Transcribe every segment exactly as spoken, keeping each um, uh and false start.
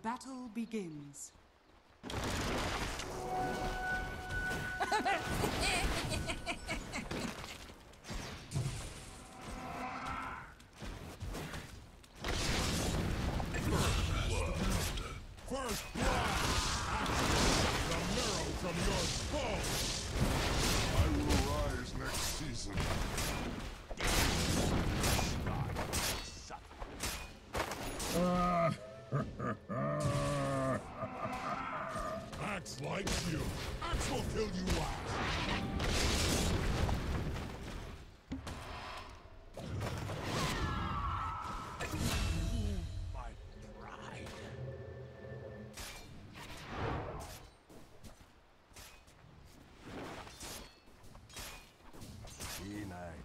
battle begins. First blood! The marrow from your skull! I will rise next season. Axe likes you. Axe will kill you last. My pride. Denied.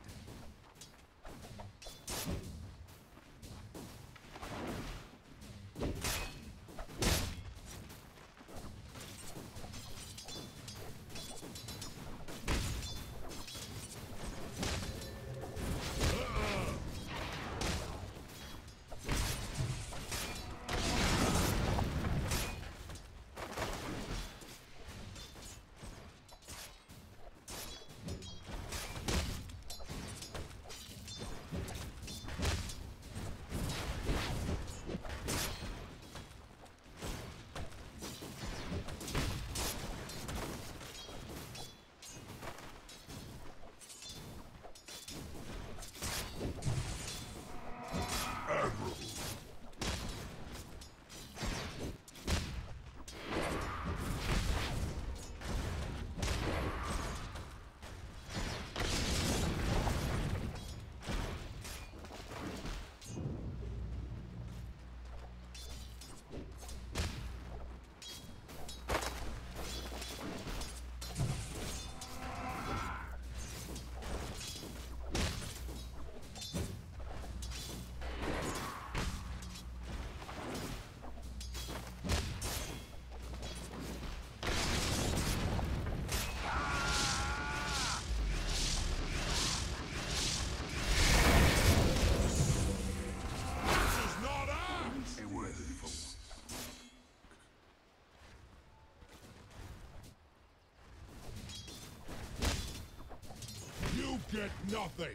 You get nothing!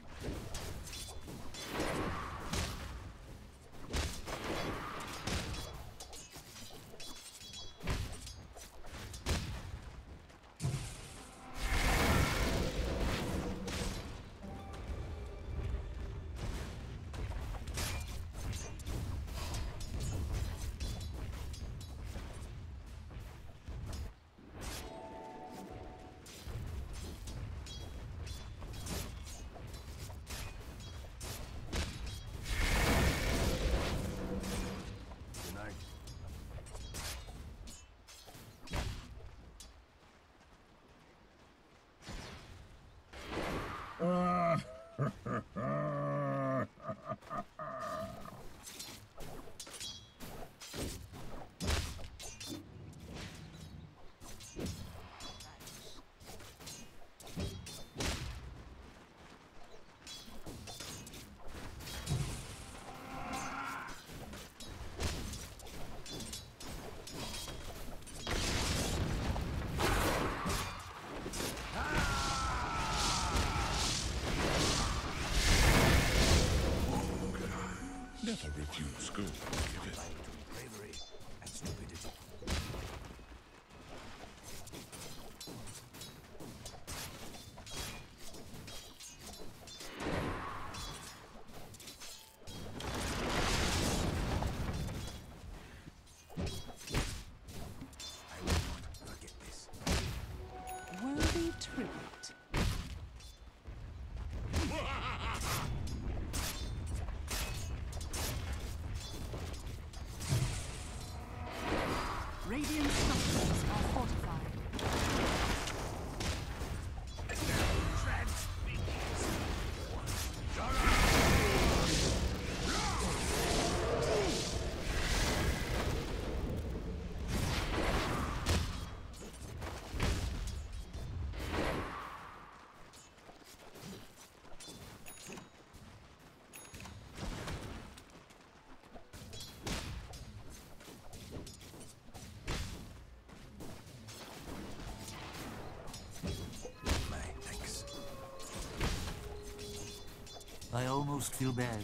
I almost feel bad.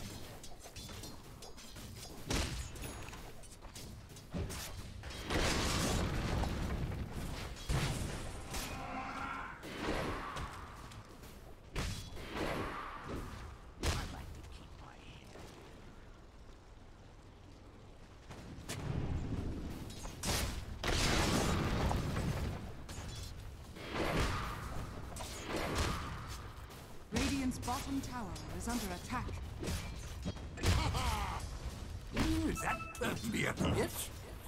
Radiant's bottom tower is under attack. Is that the be a bitch?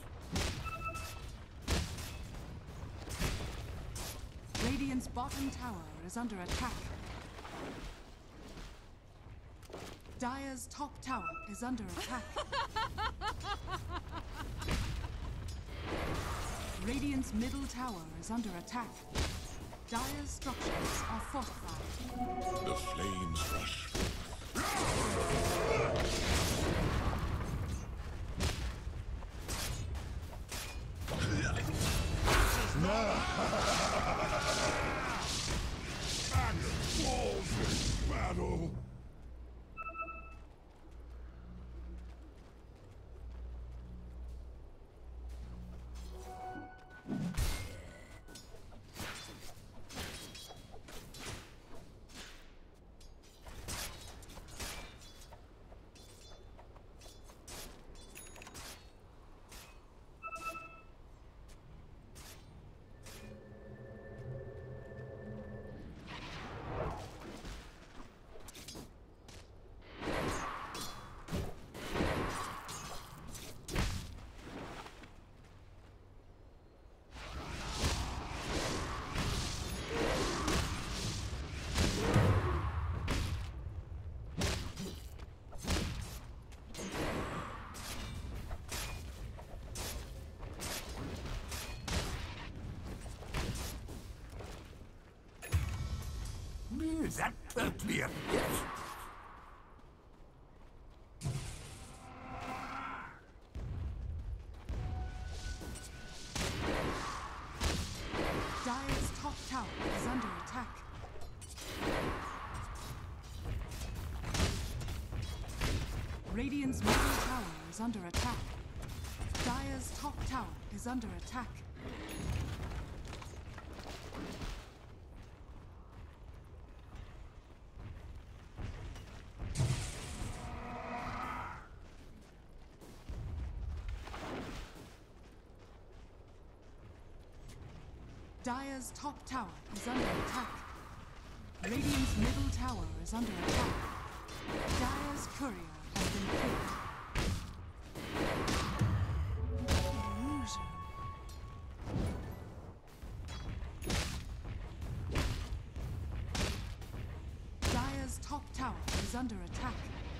Radiant's bottom tower is under attack. Dire's top tower is under attack. Radiant's middle tower is under attack. Dire's structures are fortified. The flames rush. Anger falls in battle. Is that the be a bitch? Dire's top tower is under attack. Radiant's middle tower is under attack. Dire's top tower is under attack. Dire's top tower is under attack. Radiant's middle tower is under attack. Dire's courier has been killed. Illusion. Dire's top tower is under attack.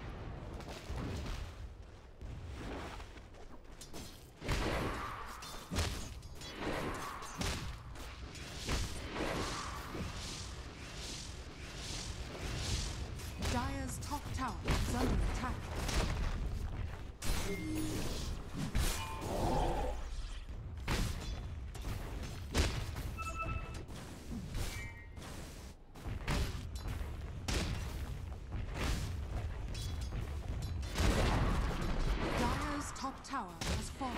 Dire's top tower is under attack. Dire's top tower has fallen.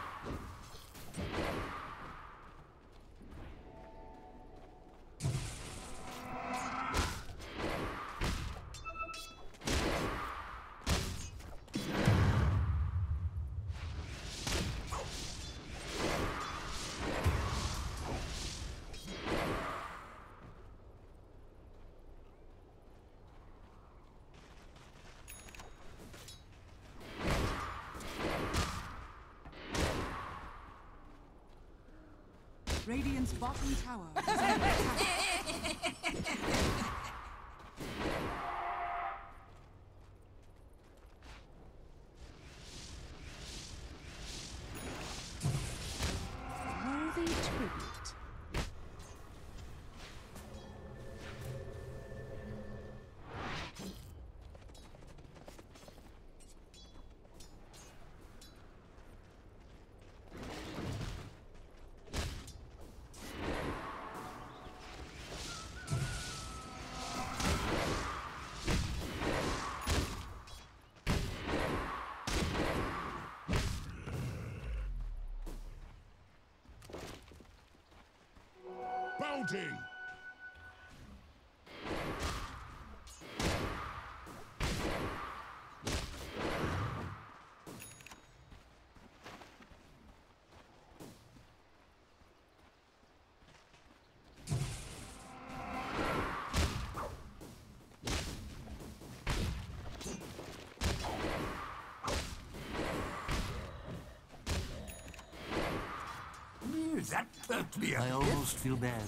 Radiant's bottom tower is under attack. Worthy tribute. counting! That hurt me. I almost feel bad.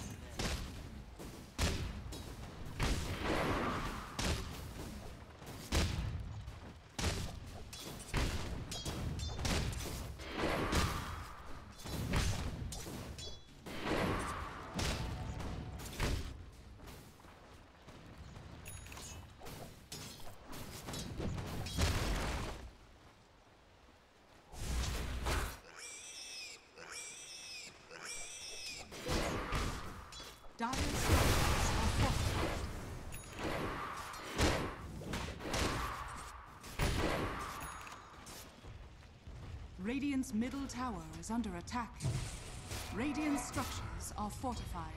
Dire's structures are fortified. Radiant's middle tower is under attack. Radiant structures are fortified.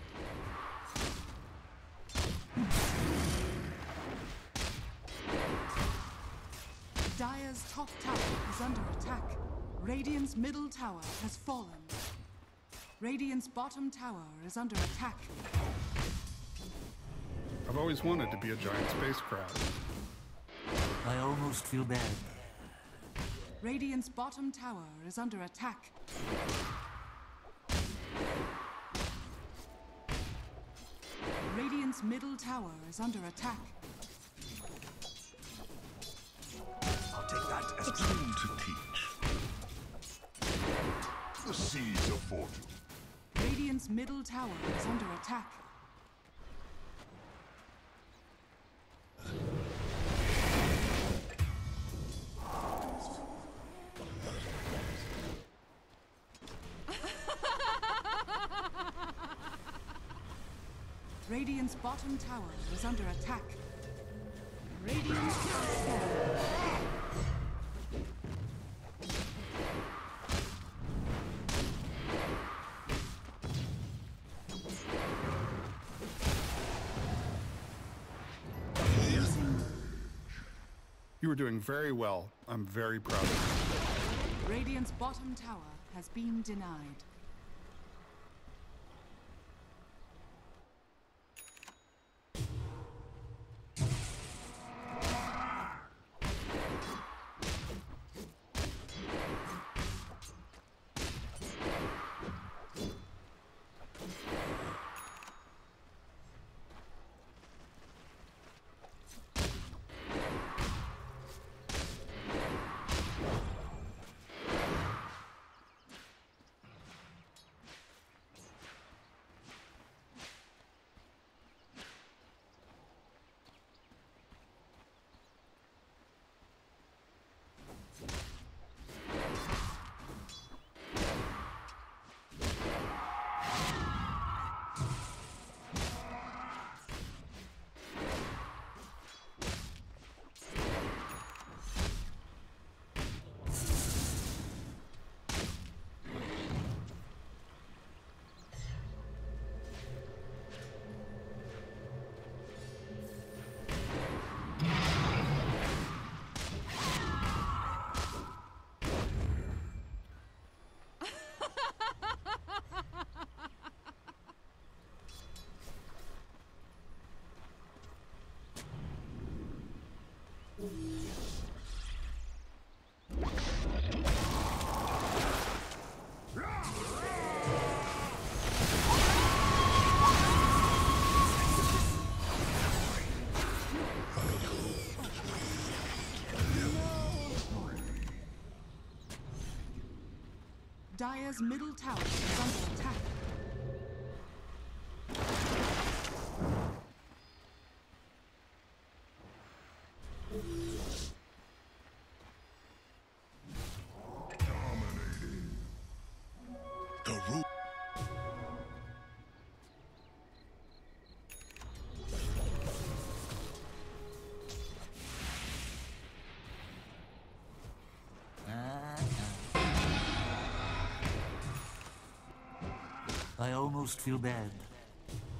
Dire's top tower is under attack. Radiant's middle tower has fallen. Radiant's bottom tower is under attack. I've always wanted to be a giant spacecraft. I almost feel bad. Radiant's bottom tower is under attack. Radiant's middle tower is under attack. I'll take that as A dream to teach. The seeds of fortune. Radiant's middle tower is under attack. Radiant's bottom tower is under attack. Radiant transform. You were doing very well. I'm very proud of you. Radiant's bottom tower has been denied. Dire's middle tower is under attack. Dominating. The root. I almost feel bad.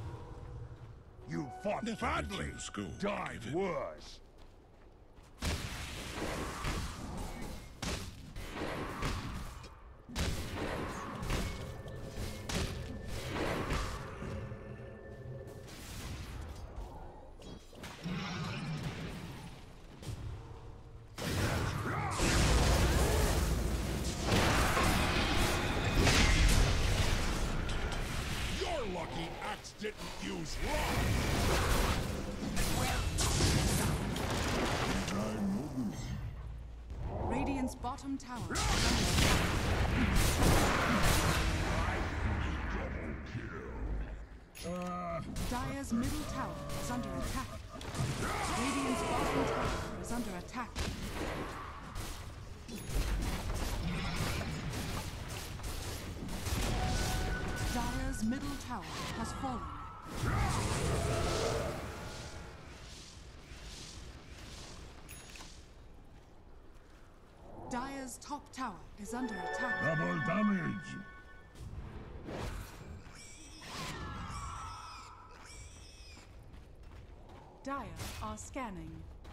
You fought Never badly, let you score, died even. worse. You're lucky Axe didn't use rock. Radiant's bottom tower is under attack. Dire's middle tower is under attack. Radiant's bottom tower is under attack. Dire's middle tower has fallen. Dire's top tower is under attack. Double damage. Dire are scanning.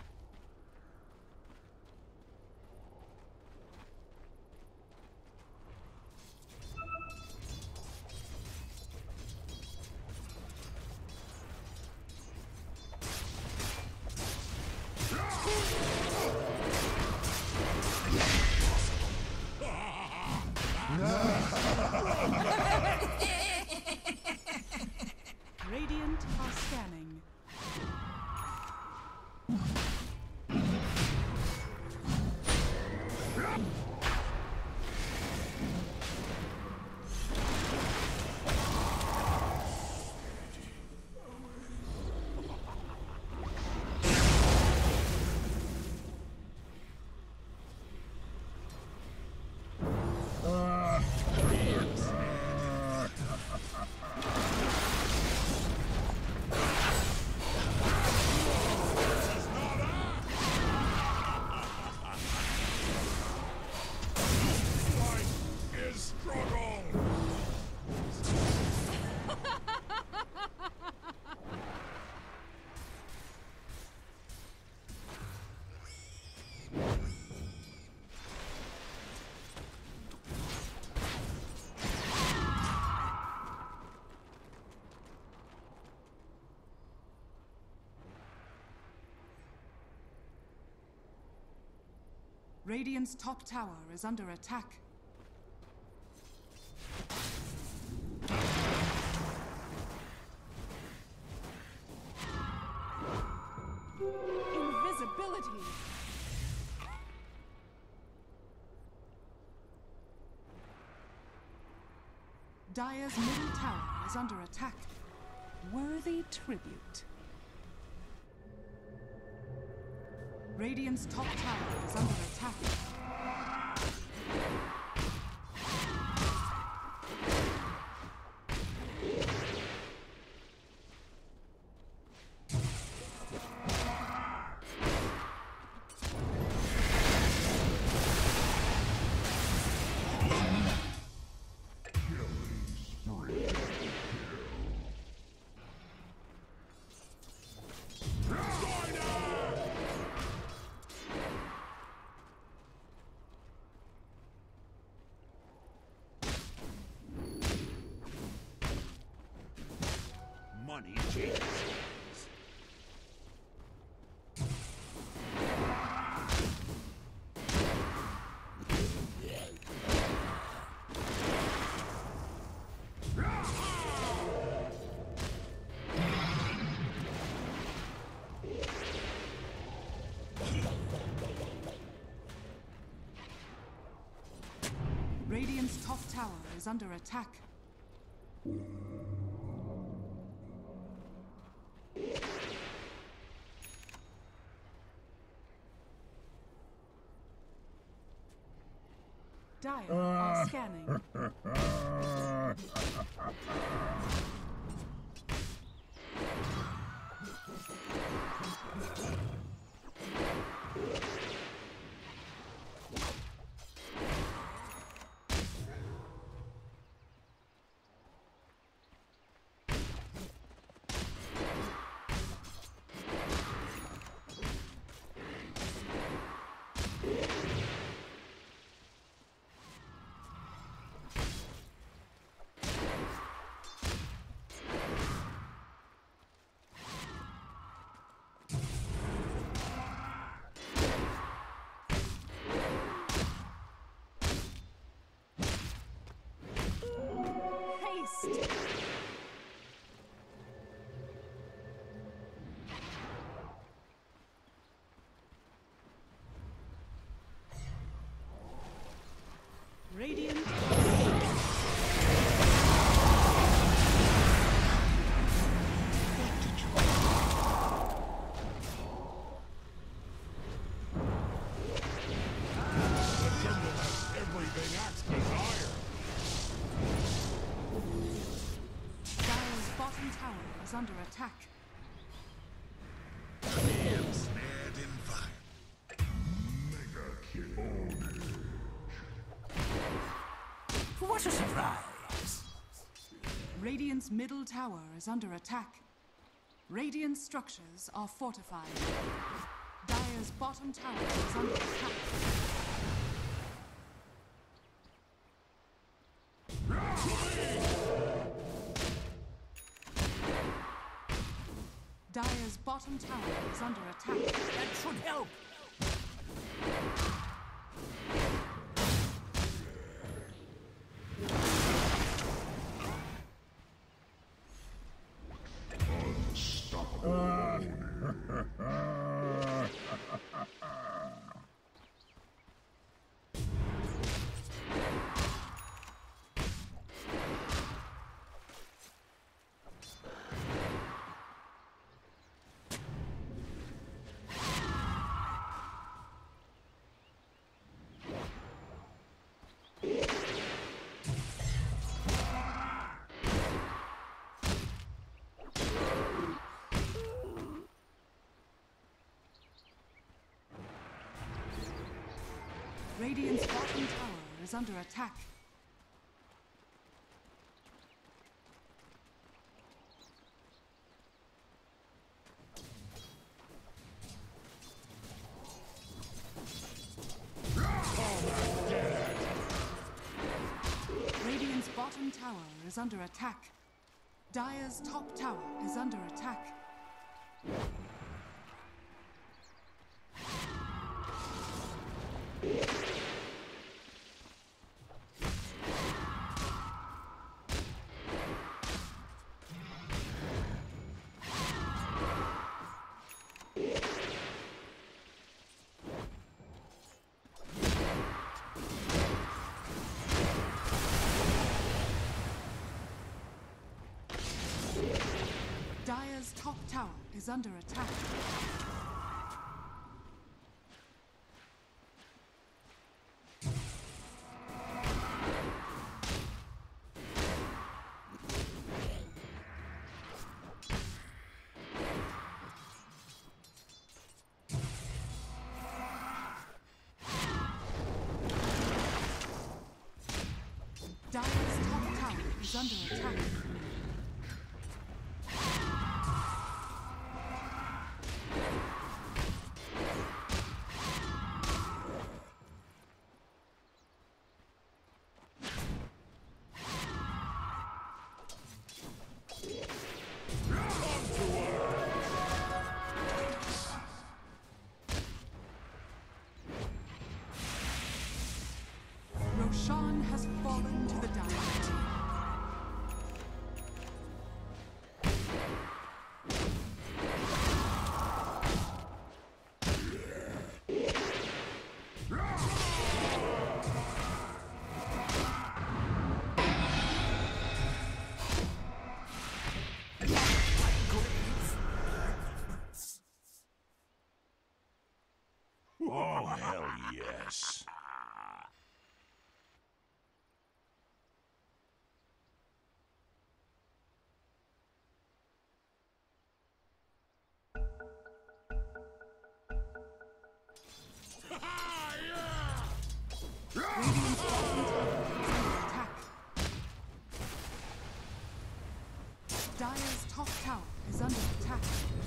Radiant are scanning. Is struggle. Radiant's top tower is under attack. Invisibility! Dire's middle tower is under attack. Worthy tribute. Radiant's top tower is under attack. Money changes. Radiant's top tower is under attack. Dire are scanning. tower is under attack. I am snared in fire. Mega kill. What a surprise! Radiant's middle tower is under attack. Radiant structures are fortified. Dire's bottom tower is under attack. Dire's bottom tower is under attack. That should help! Radiant's bottom tower is under attack. Radiant's bottom tower is under attack. Dire's top tower is under attack. Dire's top tower is under attack. Dire's top tower is under attack. Roshan has fallen to the Dire team. Oh, hell yes. Radiant's bottom tower is under attack. Dire's top tower is under attack.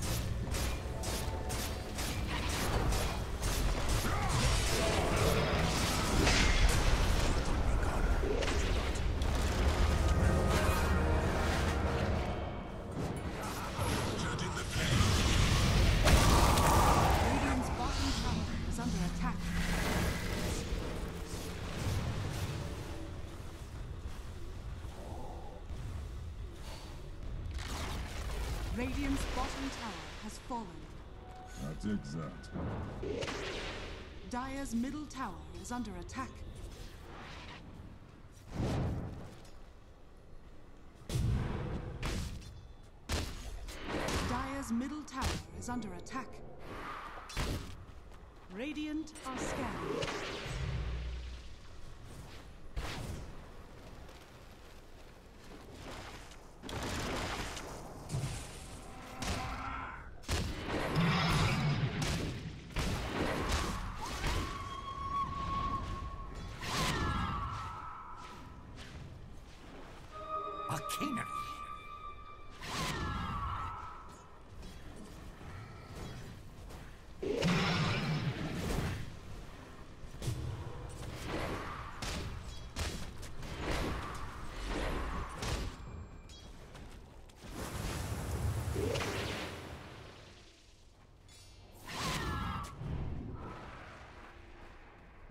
Radiant's bottom tower is under attack. Radiant's bottom tower has fallen. That's exact. Dire's middle tower is under attack. Dire's middle tower is under attack. Radiant are scanning.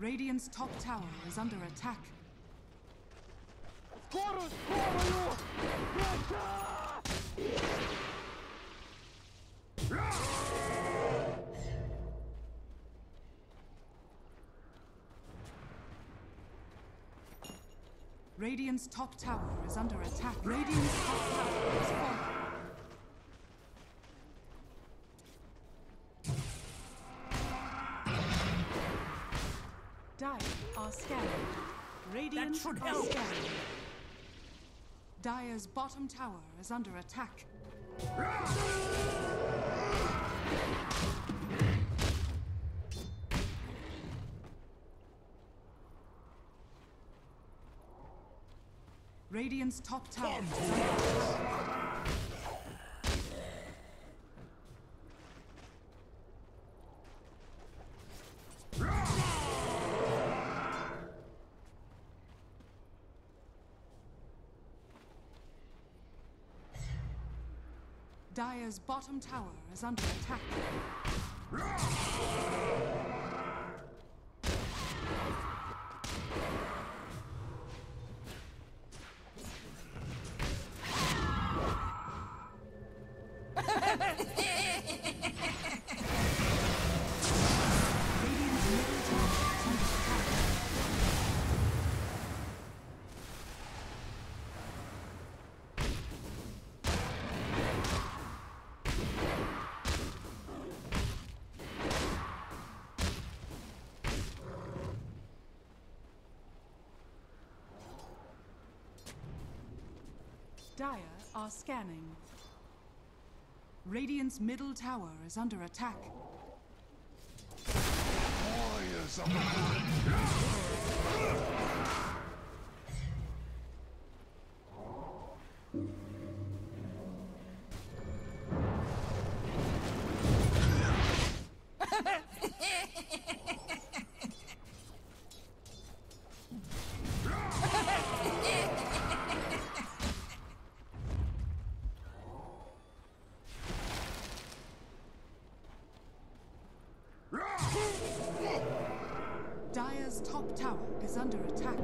Radiant's top tower is under attack. Radiant's top tower is under attack. Radiant's top tower is falling. Dire are scanning. Radiant That should are help. scanning. Dire's bottom tower is under attack. Radiant's top tower is under attack. Dire's bottom tower is under attack. Radiant's middle tower is under attack. Dire are scanning. Radiant's middle tower is under attack. Warriors of the Dire's top tower is under attack.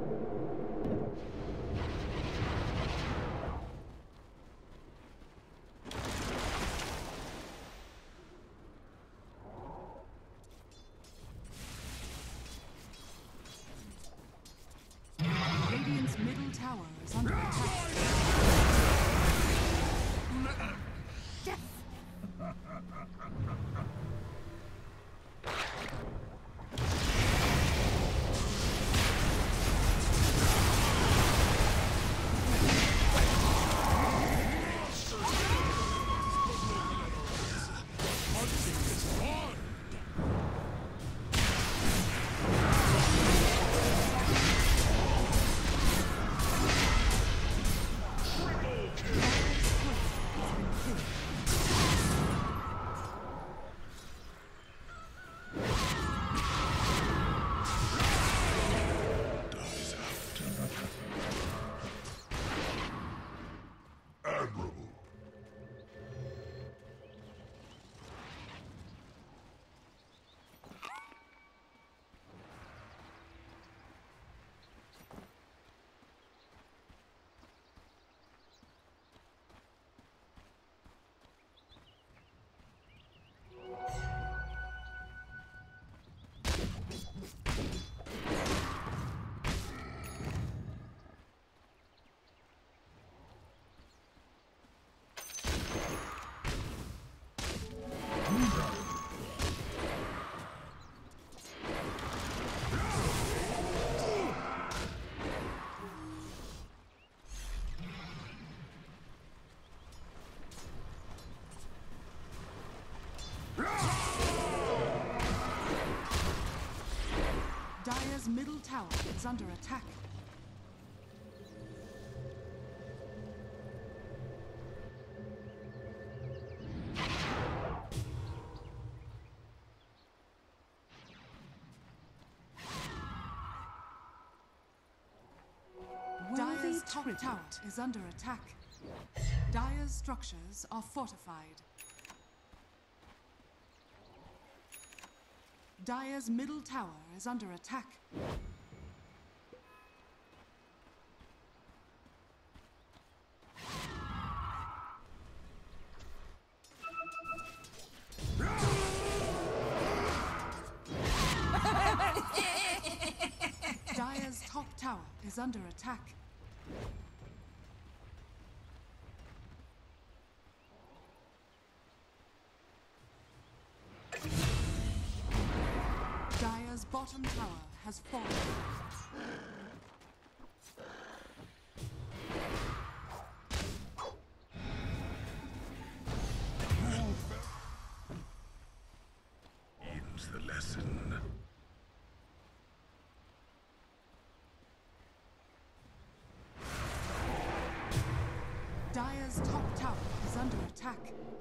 Radiant's middle tower is under attack. Dire's middle tower is under attack. Dire's top tower is under attack. Dire's structures are fortified. Dire's middle tower is under attack. Dire's top tower is under attack. Dire's bottom tower has fallen. Ends the lesson. Dire's top tower is under attack.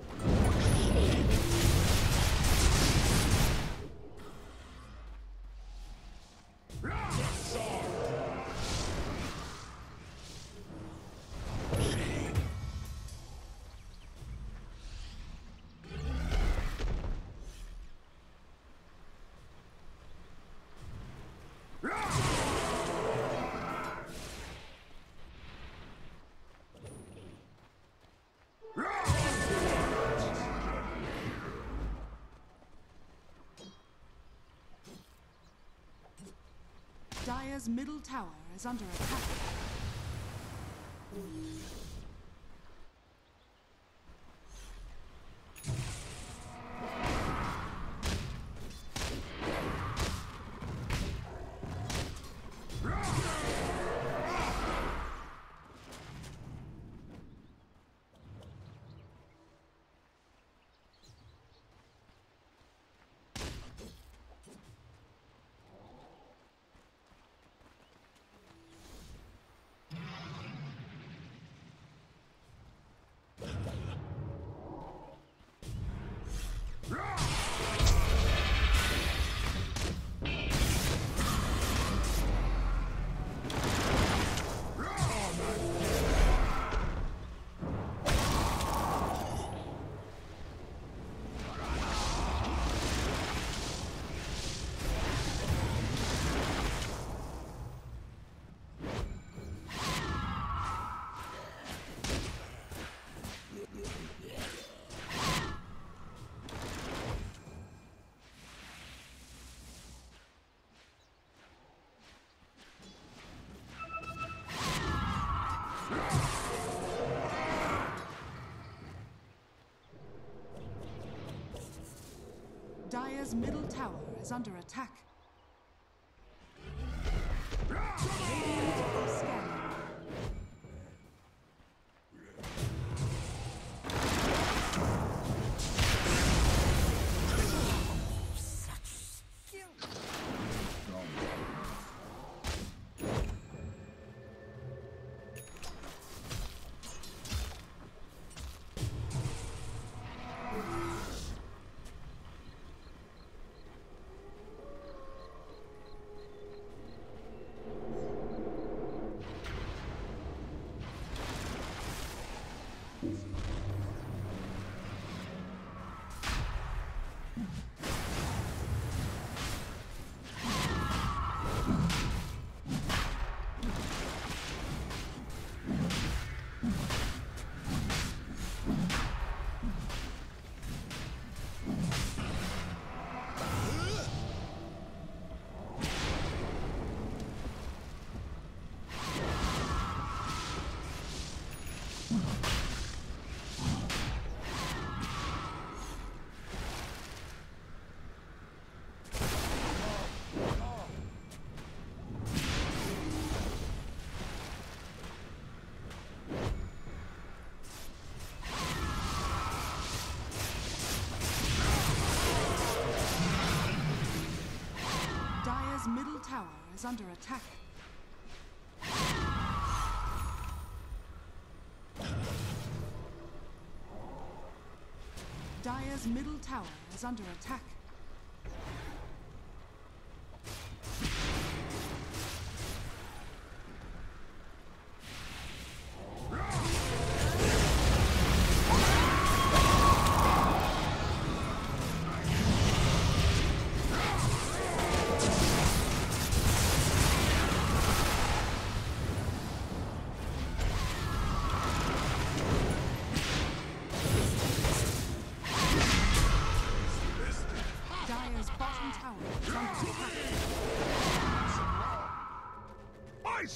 Dire's middle tower is under attack. Dire's middle tower is under attack. Radiant are scanning. Middle tower is under attack. Dire's middle tower is under attack.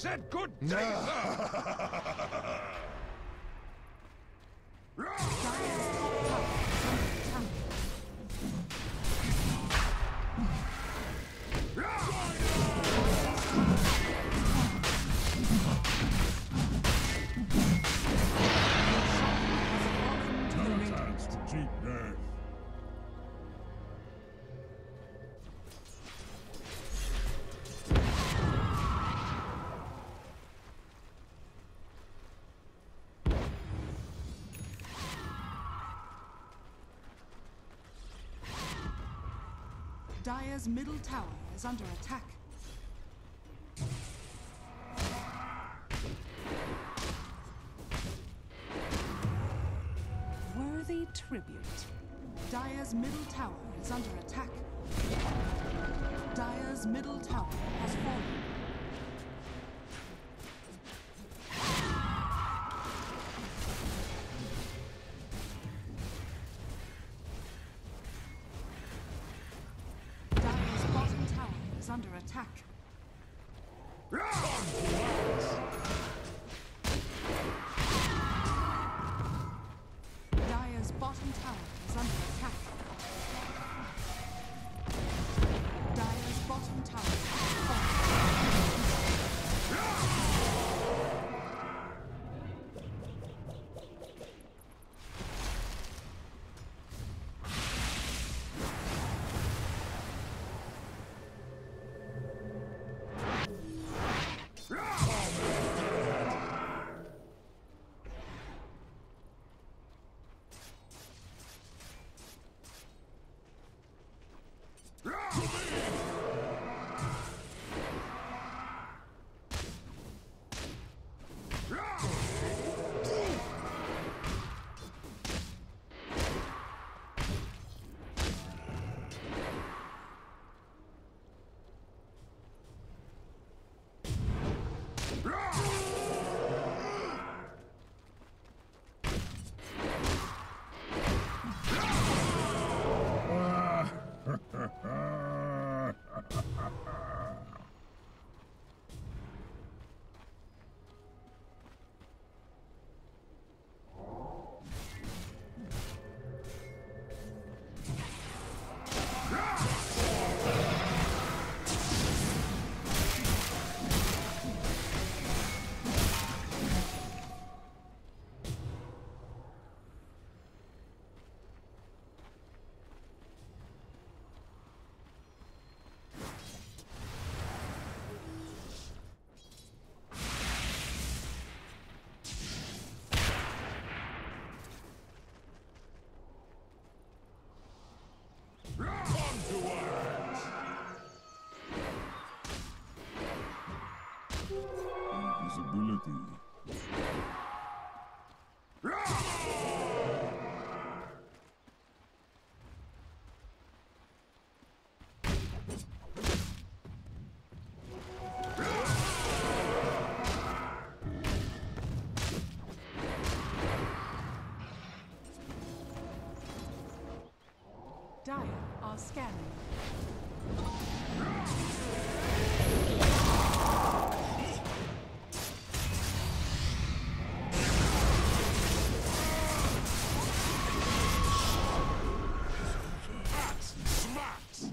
said good day, sir! Dire's top tower is under attack. No chance to cheat death. Dire's middle tower is under attack. Worthy tribute. Dire's middle tower is under attack. Dire's middle tower has fallen. Dire's bottom tower is under attack. Dire's bottom tower is under attack. Dire's bottom tower has fallen. Invisibility. Dire are scanning. Axe smacks!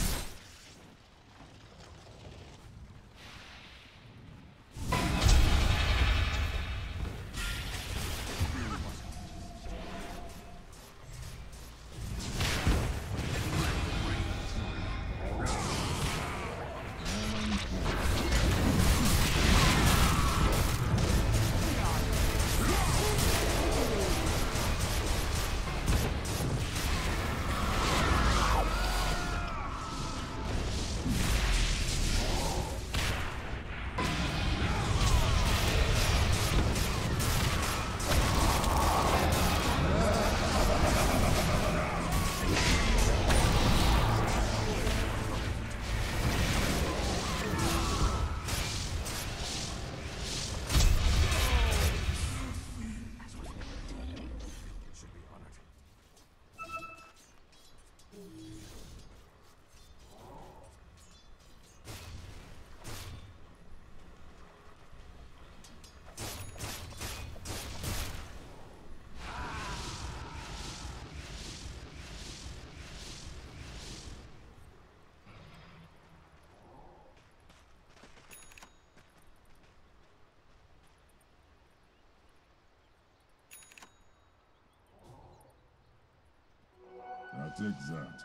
take that.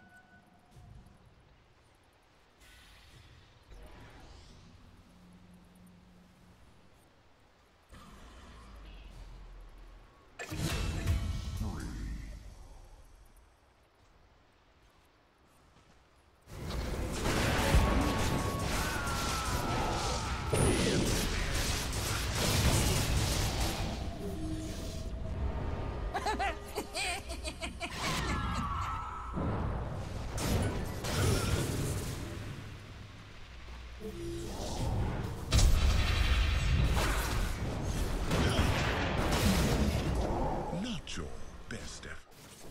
Not your best effort.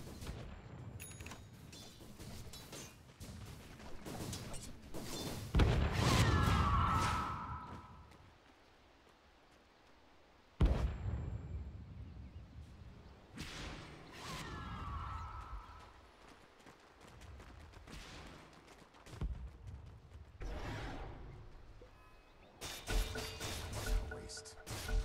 Waste.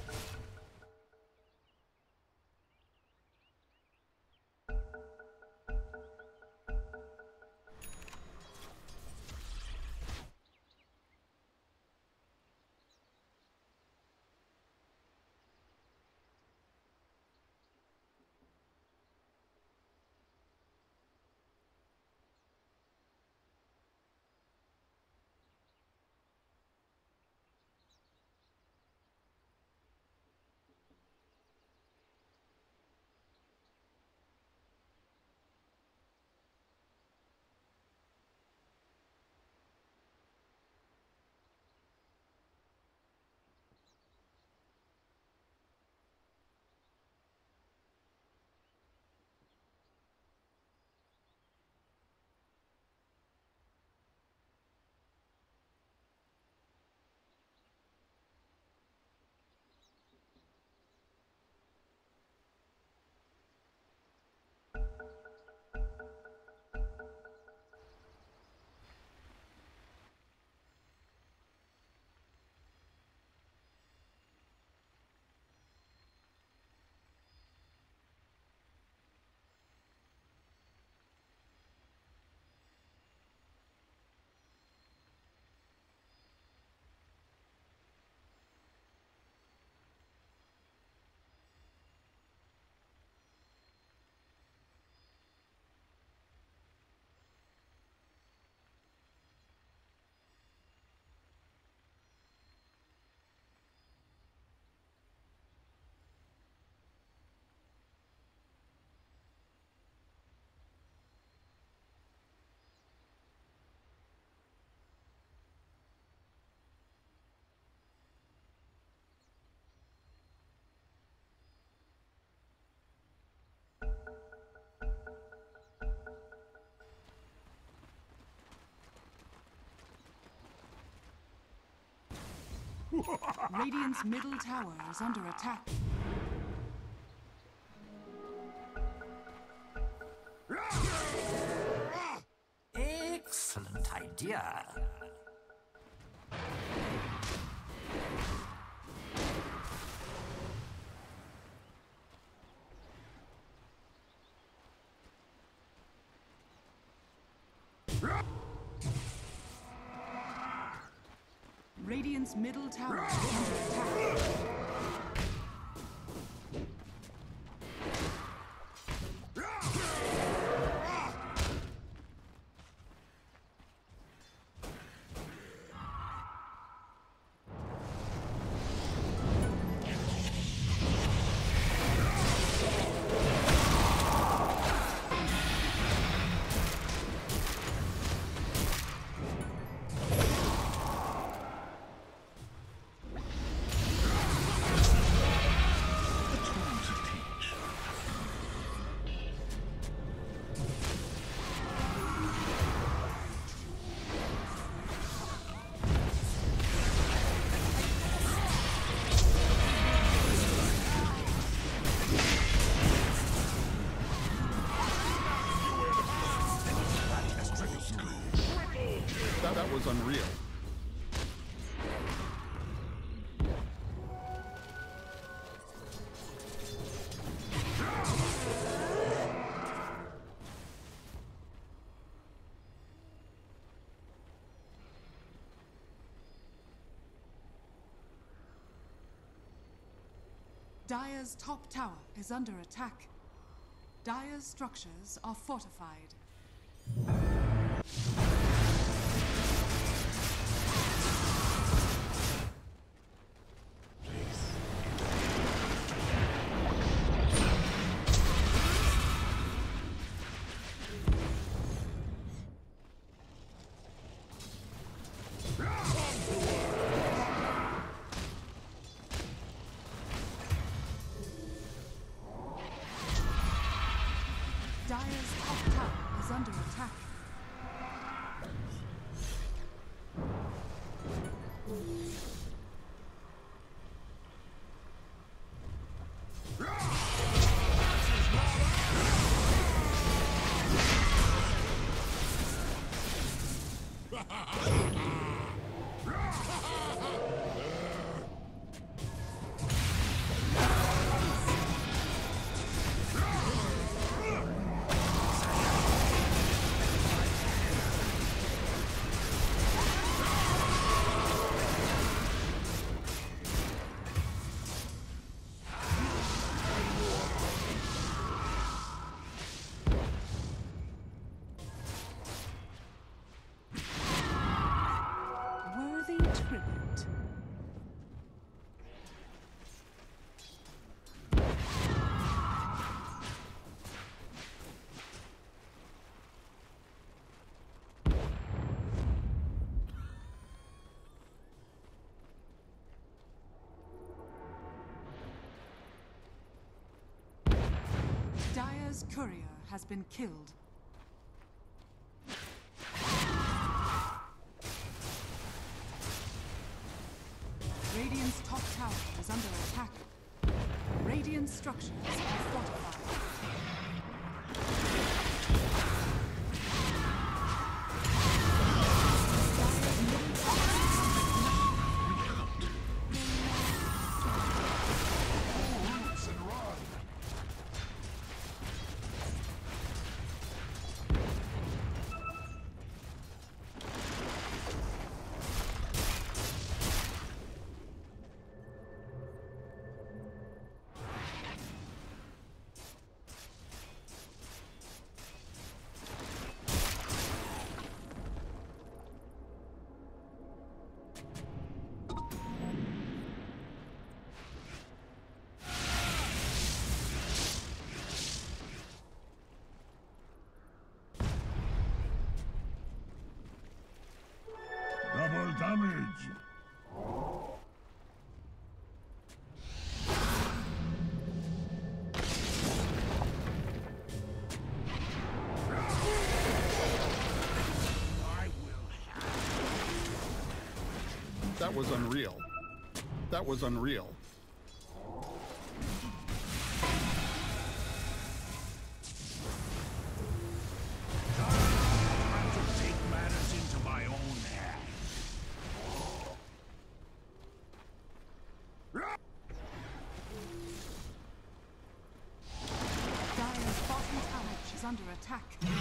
Radiant's middle tower is under attack. Excellent idea. Radiant's middle tower is under attack. That, that was unreal. Dire's top tower is under attack. Dire's structures are fortified. Dire's top tower is under attack. Worthy tribute. Dire's courier has been killed. Radiant's top tower is under attack. Radiant structures are fortified. Dire's middle Roots and run. Double damage. That was unreal. That was unreal. Time to take matters into my own hands. Dire's bottom tower is under attack.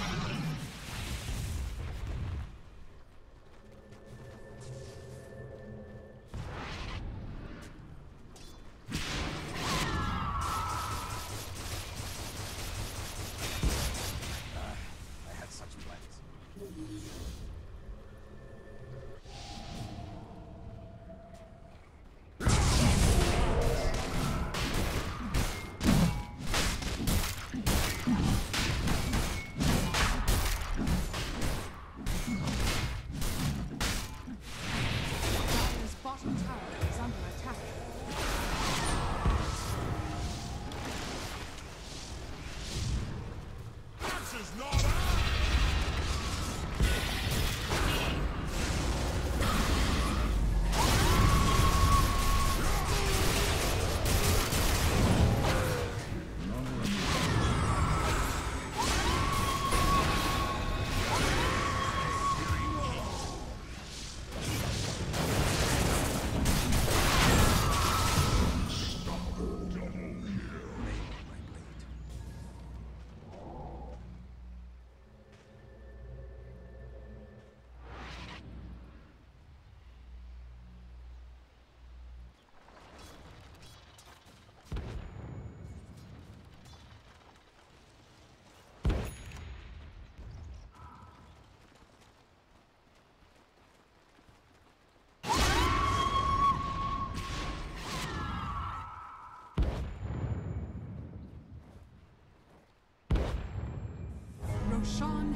I had such plans.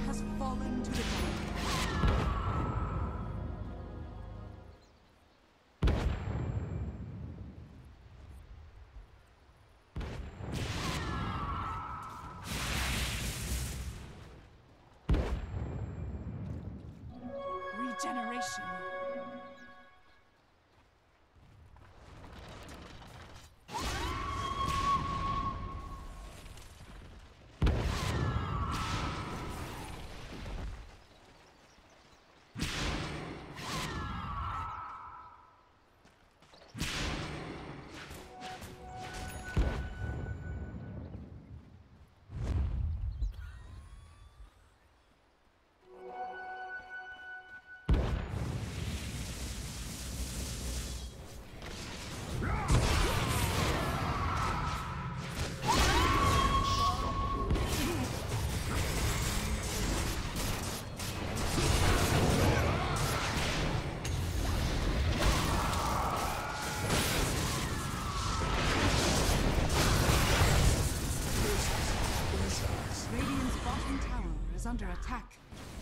has fallen to the ground. Regeneration. Is under attack.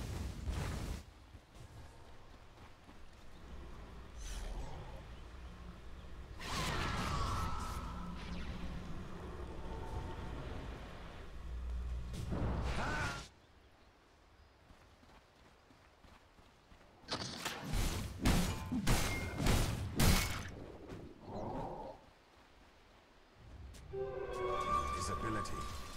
Visibility.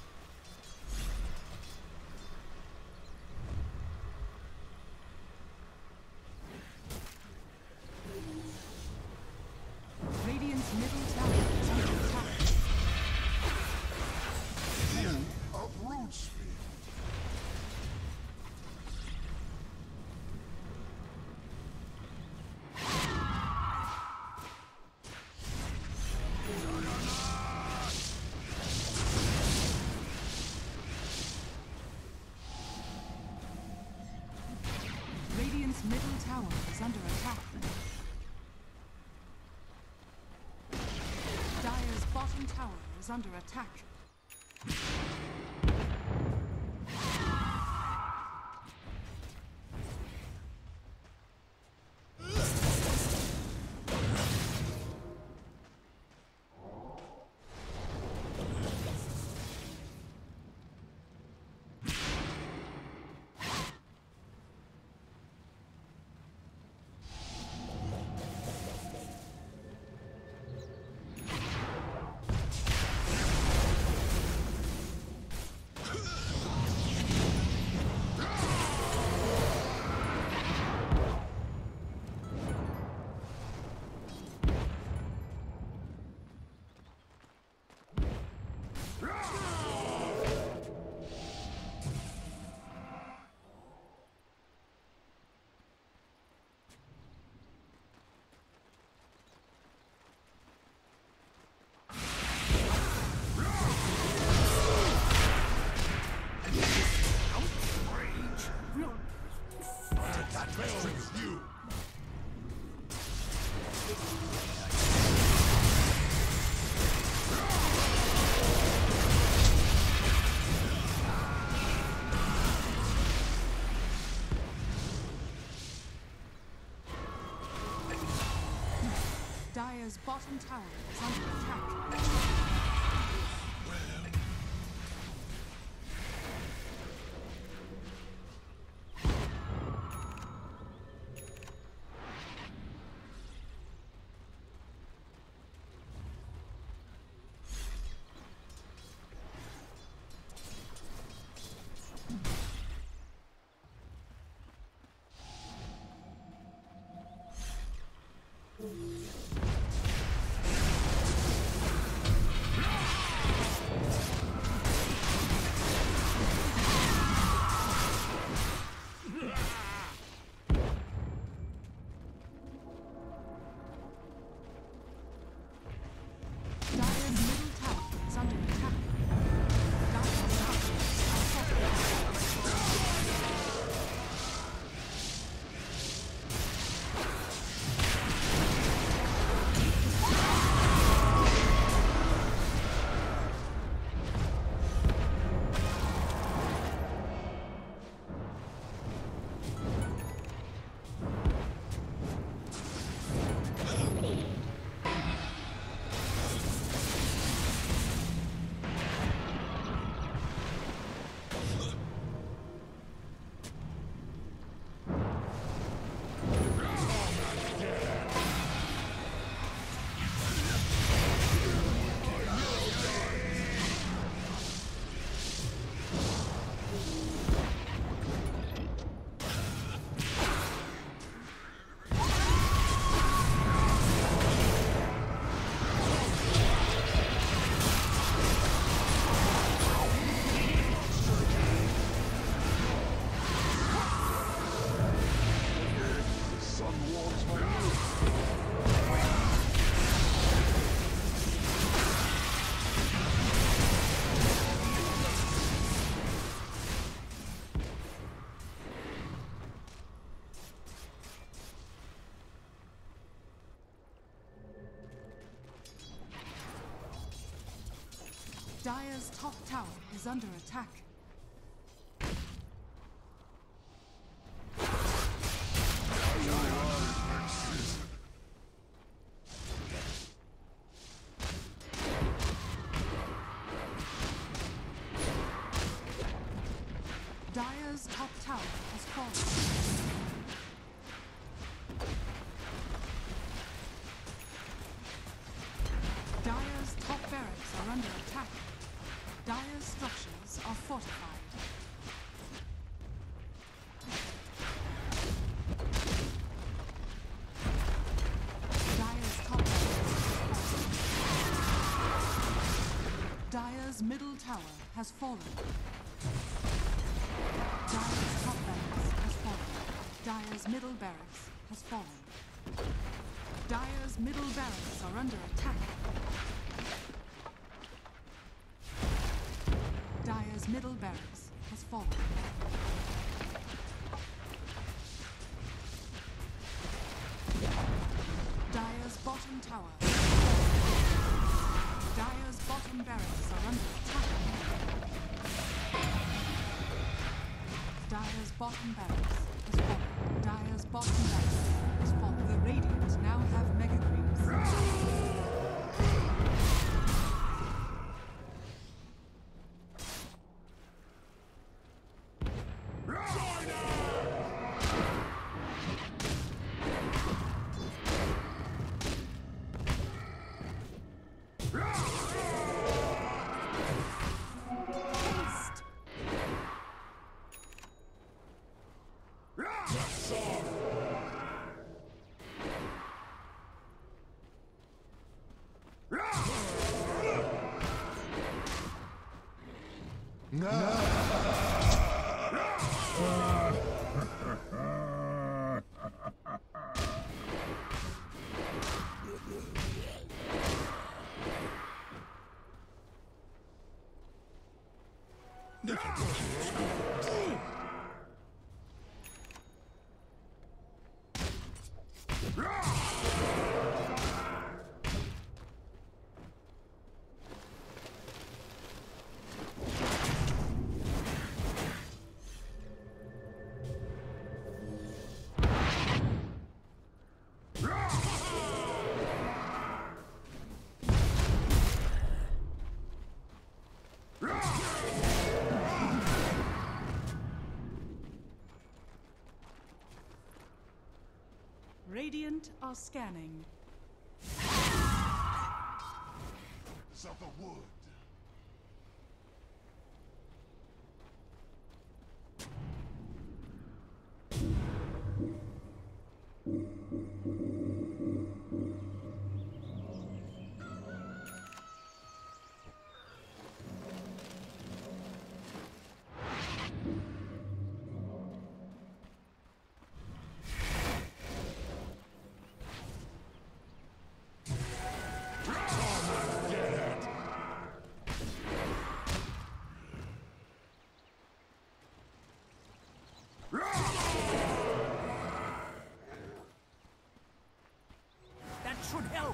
Radiant's middle tower is under attack. Uproots me. Radiant's middle tower is under attack. Dire's bottom tower is under attack. Dire's bottom tower is under attack. Dire's top tower is under attack. Dire's top tower has fallen. Dire's top barracks are under attack. Dire's structures are fortified. Dire's top barracks Dire's middle tower has fallen. Dire's top barracks has fallen. Dire's middle barracks has fallen. Dire's middle barracks are under attack. Dire's middle barracks has fallen. Dire's bottom tower. Dire's bottom barracks are under attack. Dire's bottom barracks has fallen. Dire's bottom barracks has fallen. The Radiant now have Mega Creeps. Radiant are scanning. South of wood. That should help.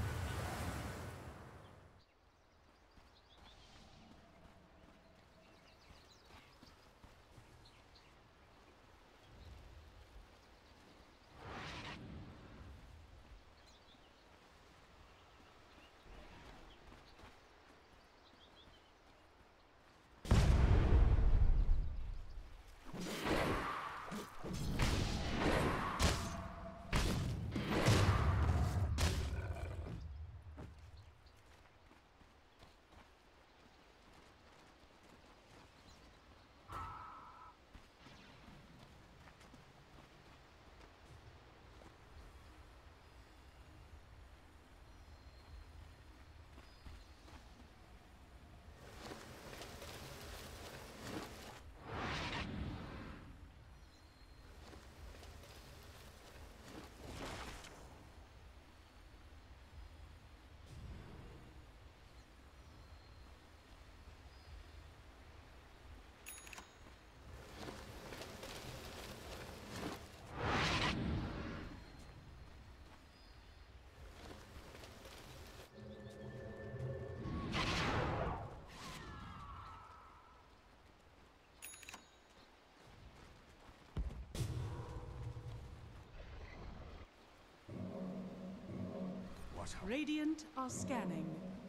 bottom. Radiant are scanning.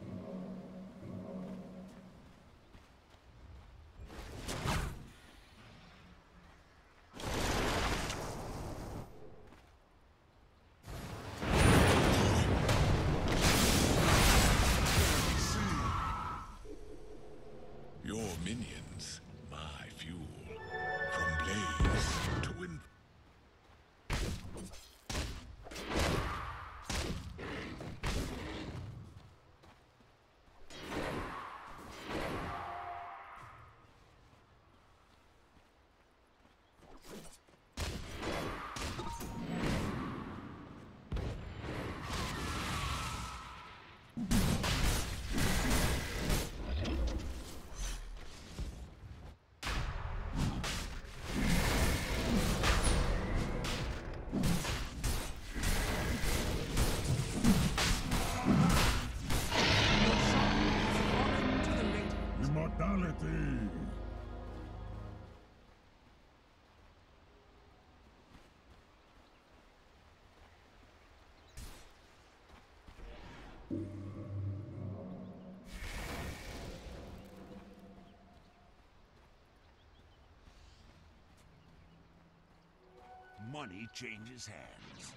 Your minions, my fuel. From blaze to wind. Immortality! Money changes hands.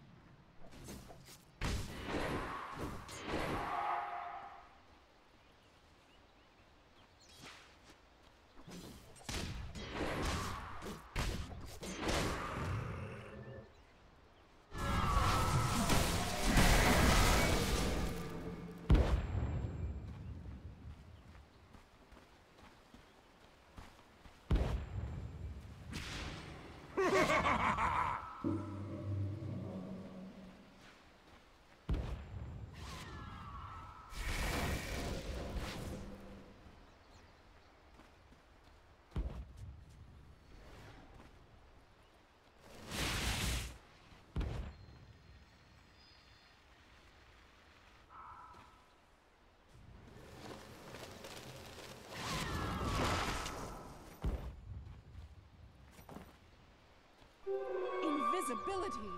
Invisibility!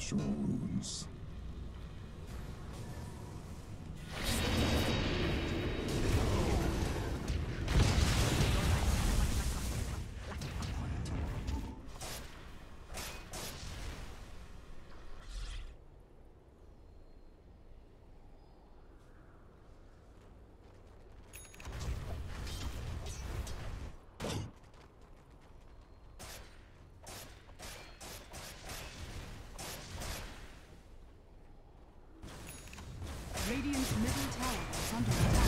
special runes. Radiant's middle tower is under attack.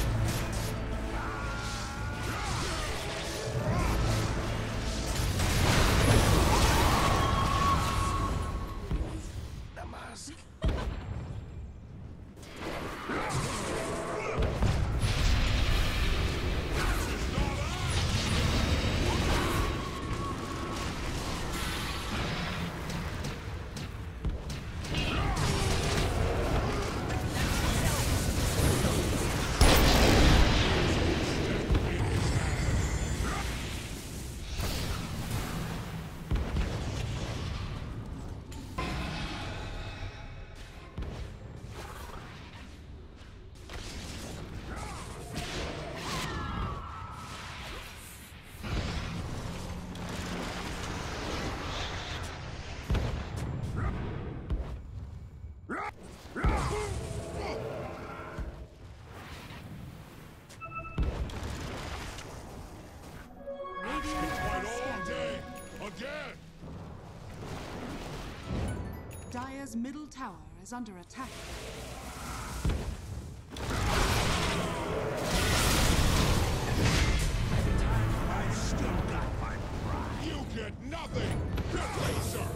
Dire's middle tower is under attack. I still got my pride. You get nothing! Get closer!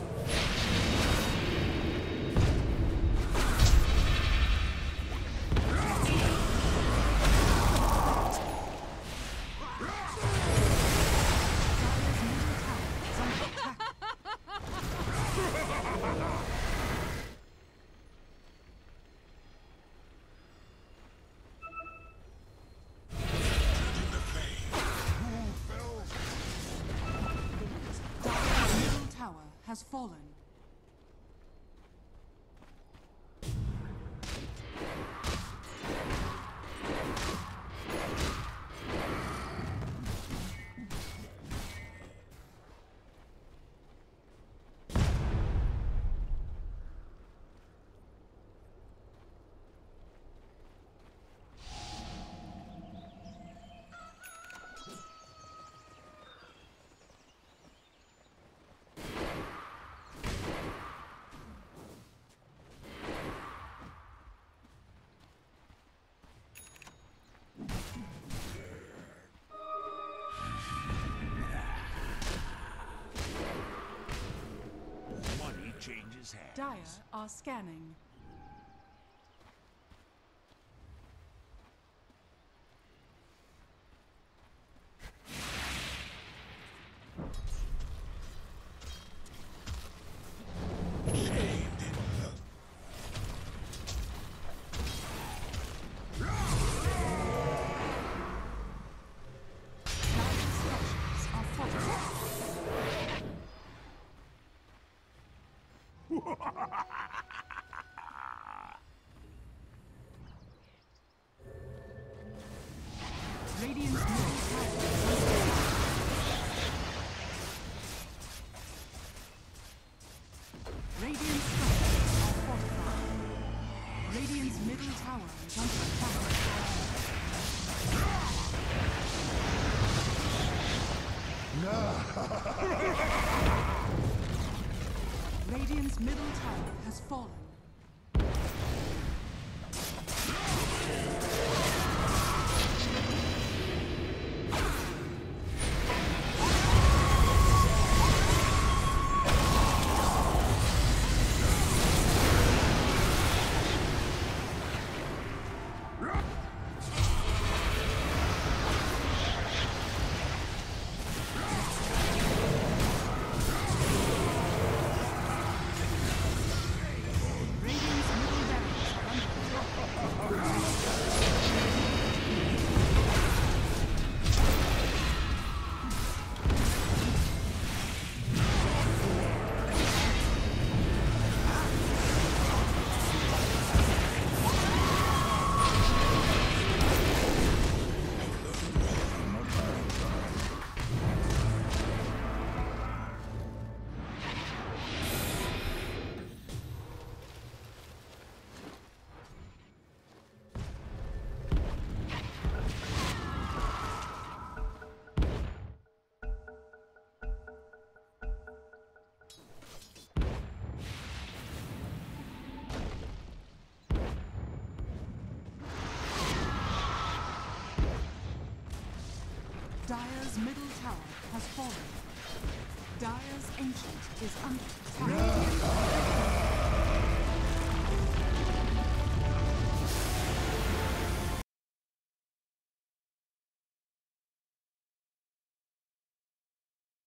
Has fallen. Changes hands. Dire are scanning. Radiant's middle tower Radiant's structures are fortified. Radiant's middle tower is under attack. Radiant's middle tower has fallen. Dire's middle tower has fallen. Dire's ancient is under attack.